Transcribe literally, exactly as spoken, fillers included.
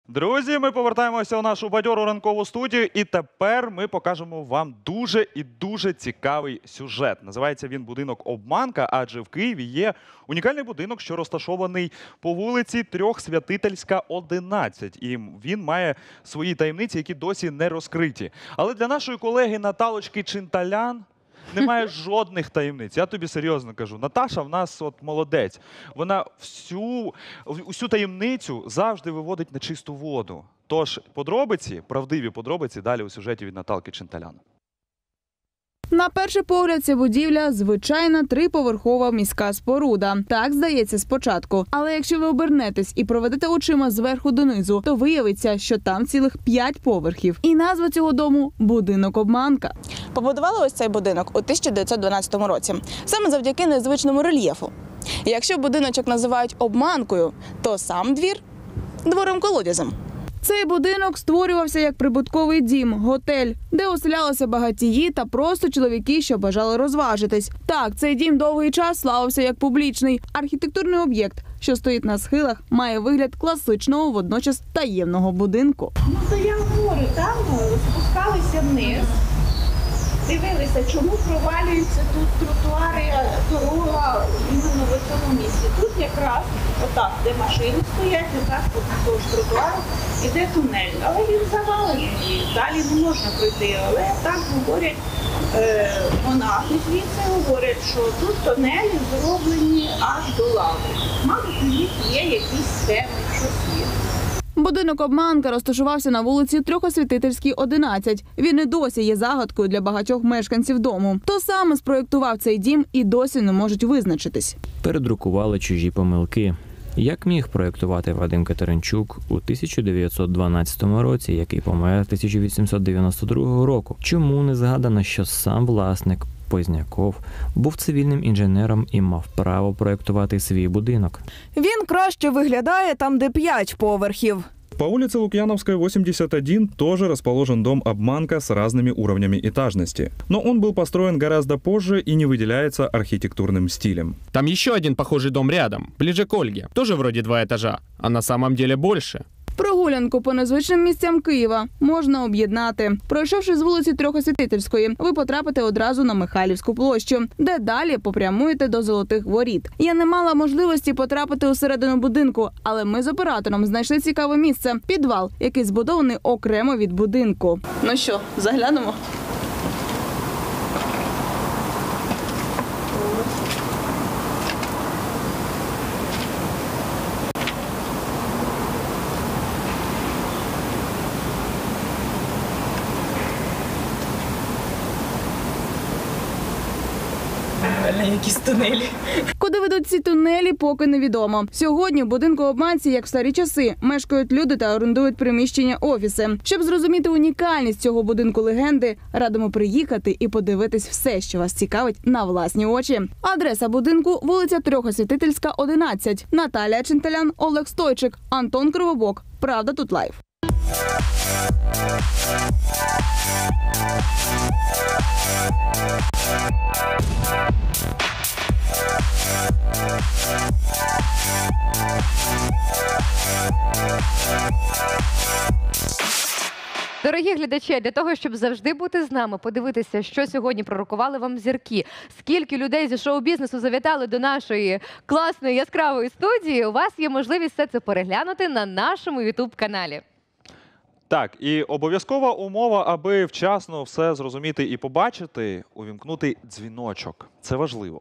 Друзі, ми повертаємося у нашу бадьору ранкову студію, і тепер ми покажемо вам дуже і дуже цікавий сюжет. Називається він «Будинок Обманка», адже в Києві є унікальний будинок, що розташований по вулиці Трьохсвятительська, одинадцять. І він має свої таємниці, які досі не розкриті. Але для нашої колеги Наталочки Чинталян немає жодних таємниць. Я тобі серйозно кажу. Наташа в нас от молодець. Вона всю, всю таємницю завжди виводить на чисту воду. Тож подробиці, правдиві подробиці, далі у сюжеті від Наталки Чинталян. На перший погляд, ця будівля – звичайна триповерхова міська споруда. Так здається спочатку. Але якщо ви обернетесь і проведете очима зверху донизу, то виявиться, що там цілих п'ять поверхів. І назва цього дому – «Будинок Обманка». Побудували ось цей будинок у тисяча дев'ятсот дванадцятому році. Саме завдяки незвичному рельєфу. І якщо будиночок називають обманкою, то сам двір – двором-колодязем. Цей будинок створювався як прибутковий дім, готель, де оселялися багатії та просто чоловіки, що бажали розважитись. Так, цей дім довгий час славився як публічний архітектурний об'єкт, що стоїть на схилах, має вигляд класичного, водночас таємного будинку. Ну, то я говорю, там спускалися вниз, дивилися, чому провалюються тут тротуари, дорога іменно в цьому місці. Тут якраз отак, де машини стоять, отак по тротуару іде тунель. Але він завалений, і далі не можна пройти. Але так говорять е, монахи звідси, говорять, що тут тунелі зроблені аж до лаври. Мабуть, у них є якісь схеми, щось є. Будинок Обманка розташувався на вулиці Трьохосвятительській, одинадцять. Він і досі є загадкою для багатьох мешканців дому. Хто саме спроєктував цей дім і досі не можуть визначитись. Передрукували чужі помилки. Як міг проєктувати Вадим Катеринчук у тисяча дев'ятсот дванадцятому році, який помер тисяча вісімсот дев'яносто другого року? Чому не згадано, що сам власник Позняков був цивільним інженером і мав право проєктувати свій будинок? Він краще виглядає там, де п'ять поверхів. По улице Лукьяновская, восемьдесят один, тоже расположен дом «Обманка» с разными уровнями этажности. Но он был построен гораздо позже и не выделяется архитектурным стилем. Там еще один похожий дом рядом, ближе к Ольге. Тоже вроде два этажа, а на самом деле больше. Прогулянку по незвичним місцям Києва можна об'єднати. Пройшовши з вулиці Трьохосвятительської, ви потрапите одразу на Михайлівську площу, де далі попрямуєте до Золотих воріт. Я не мала можливості потрапити усередину будинку, але ми з оператором знайшли цікаве місце – підвал, який збудований окремо від будинку. Ну що, заглянемо? Якісь тунелі. Куди ведуть ці тунелі, поки невідомо. Сьогодні в будинку Обманці, як в старі часи, мешкають люди та орендують приміщення офіси. Щоб зрозуміти унікальність цього будинку легенди, радимо приїхати і подивитись все, що вас цікавить, на власні очі. Адреса будинку – вулиця Трьохосвятительська, одинадцять. Наталія Чинталян, Олег Стойчик, Антон Кривобок. Правда тут лайв. Дорогі глядачі, для того, щоб завжди бути з нами, подивитися, що сьогодні пророкували вам зірки, скільки людей зі шоу-бізнесу завітали до нашої класної яскравої студії, у вас є можливість все це переглянути на нашому ютуб-каналі. Так, і обов'язкова умова, аби вчасно все зрозуміти і побачити, увімкнути дзвіночок. Це важливо.